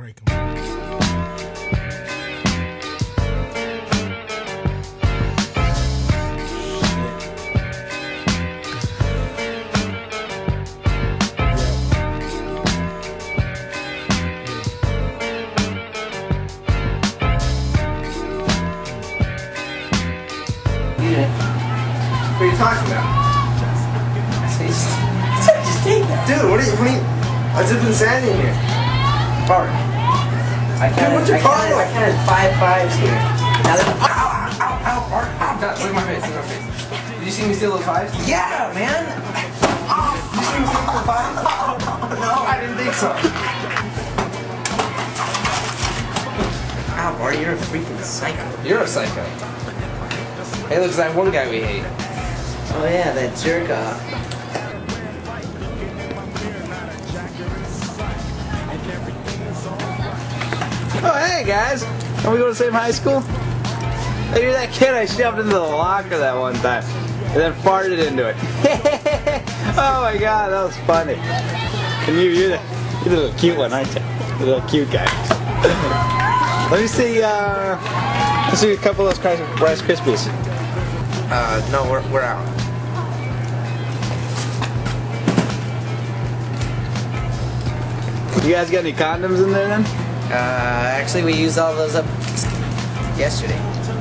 break them. What are you talking about? Just take that. Dude, what are you, I just been standing here. Bart. I counted 5 fives here. Now ow, Bart, ow. God, look at my face, look at my face. Did you see me steal those 5s? Yeah, man. Did you see me steal those 5s? No, I didn't think so. Ow, Bart, you're a freaking psycho. You're a psycho. Hey, looks like one guy we hate. Oh yeah, that jerk off. Oh hey guys, don't we go to the same high school? Hey, you're that kid I shoved into the locker that one time and then farted into it. Oh my god, that was funny. And you're the little cute one, aren't you? The little cute guy. Let me see a couple of those Rice Krispies. No, we're out. You guys got any condoms in there then? Actually we used all those up yesterday.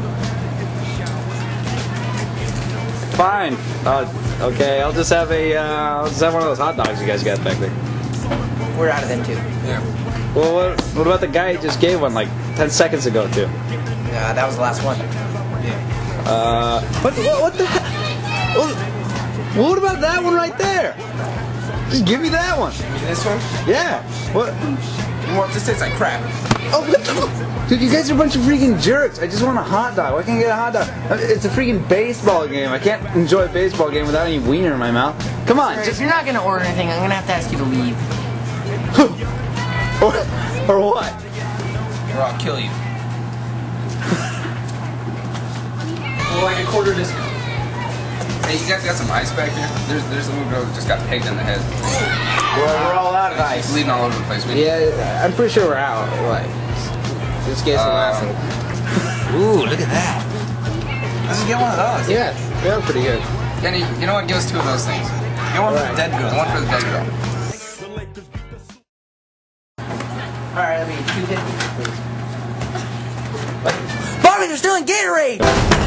Fine. Okay, I'll just have one of those hot dogs you guys got back there. We're out of them too. Yeah. Well, what about the guy you just gave one like 10 seconds ago too? That was the last one. Yeah. What the heck? What about that one right there? Just give me that one. This one? Yeah. What? Well, this tastes like crap. Oh, what the? Dude, you guys are a bunch of freaking jerks. I just want a hot dog. Why can't I get a hot dog? It's a freaking baseball game. I can't enjoy a baseball game without any wiener in my mouth. Come on. If you're not gonna order anything, I'm gonna have to ask you to leave. or what? Or I'll kill you. Well, like a quarter discount. Hey, you guys got some ice back there? There's a little girl that just got pegged in the head. Well, we're all out of ice. She's bleeding all over the place. Yeah, I'm pretty sure we're out. Like, just get some acid. Ooh, look at that. Let's just get one of those. Yeah, they're pretty good. Kenny, you know what? Give us 2 of those things. Get one for the dead girl. One for the dead girl. Alright, I mean, 250, please. Bobby, they're still in Gatorade!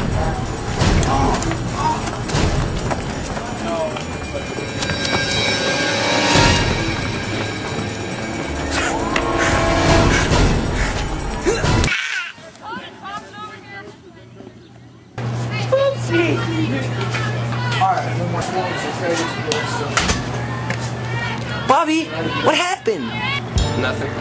Bobby, what happened? Nothing.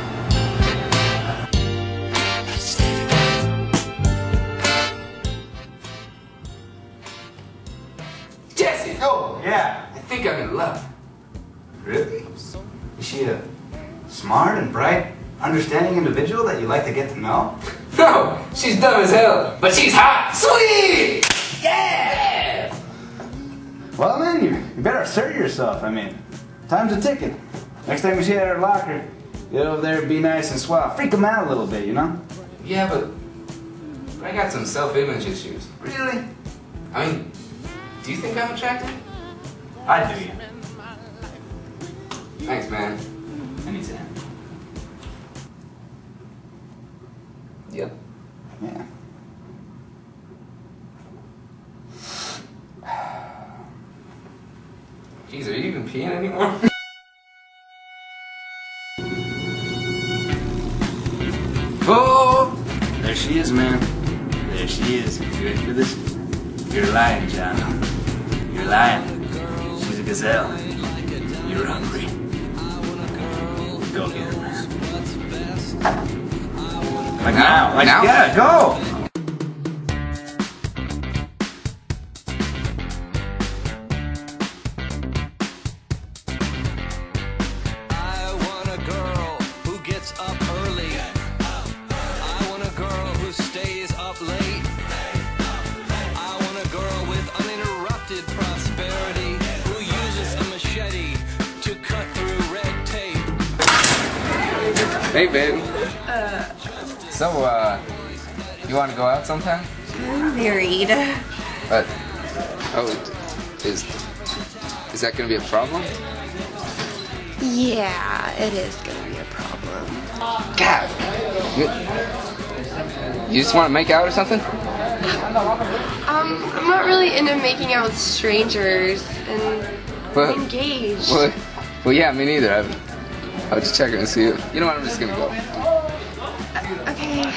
Jesse! Oh, yeah. I think I'm in love. Really? Is she a smart and bright, understanding individual that you like to get to know? No! She's dumb as hell, but she's hot! Sweet! Yeah! Well then, you better assert yourself. I mean, time's a ticking. Next time you see her at her locker, get over there and be nice and suave. Freak them out a little bit, you know? Yeah, but I got some self-image issues. Really? I mean, do you think I'm attractive? I do, you. Thanks, man. Anytime. Yep. Yeah. Jeez, are you even peeing anymore? Oh! There she is, man. There she is. You ready for this? You're lying, John. You're lying. She's a gazelle. You're hungry. Go get her, man. Like now. Like now? Yeah, go! Up early. I want a girl who stays up late. I want a girl with uninterrupted prosperity who uses a machete to cut through red tape. Hey, babe. So, you want to go out sometime? I'm married. But, oh, is that going to be a problem? Yeah, it is gonna be a problem. God. You just want to make out or something? I'm not really into making out with strangers, and I'm engaged. Well, yeah, me neither. I was just checking to see you. You know what? I'm just gonna go. Okay.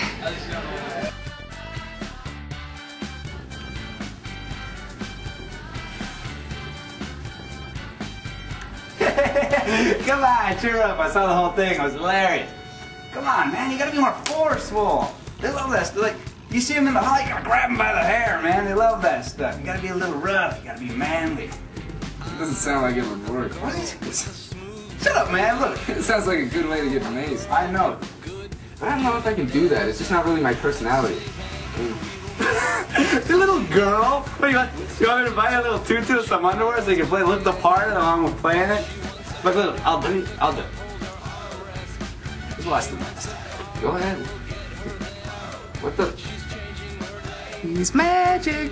Come on, cheer up. I saw the whole thing. It was hilarious. Come on, man. You gotta be more forceful. They love that stuff. Like, you see them in the hall, you gotta grab them by the hair, man. They love that stuff. You gotta be a little rough. You gotta be manly. It doesn't sound like it would work. What? Shut up, man. Look. It sounds like a good way to get amazed. I know. I don't know if I can do that. It's just not really my personality. The little girl. What do you want? You want me to buy a little tutu with some underwear so you can play lift the part along with playing it? Look, look. I'll do it. I'll do it. Let's watch the next. Go ahead. What the? He's magic.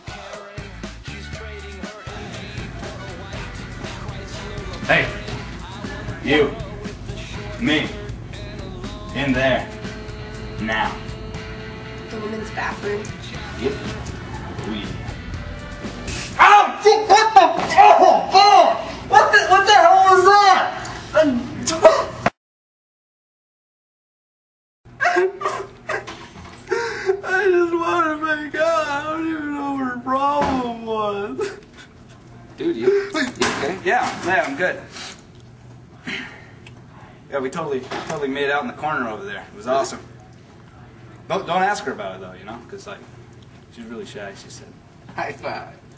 Hey, you, me, in there, now. The women's bathroom. Yep. We. Oh, what the? Oh, what the hell was that? I just want to make out. I don't even know what her problem was. Dude, you okay? Yeah, I'm good. Yeah, we totally made out in the corner over there. It was awesome. Don't ask her about it though, you know, because like she's really shy. She said. High five.